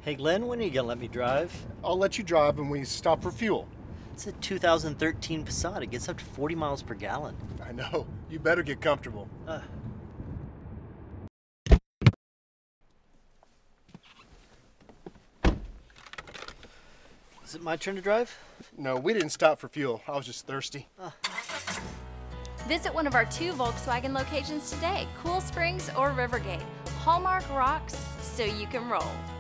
Hey Glenn, when are you gonna let me drive? I'll let you drive when we stop for fuel. It's a 2013 Passat. It gets up to 40 miles per gallon. I know. You better get comfortable. Is it my turn to drive? No, we didn't stop for fuel. I was just thirsty. Visit one of our 2 Volkswagen locations today, Cool Springs or Rivergate. Hallmark rocks so you can roll.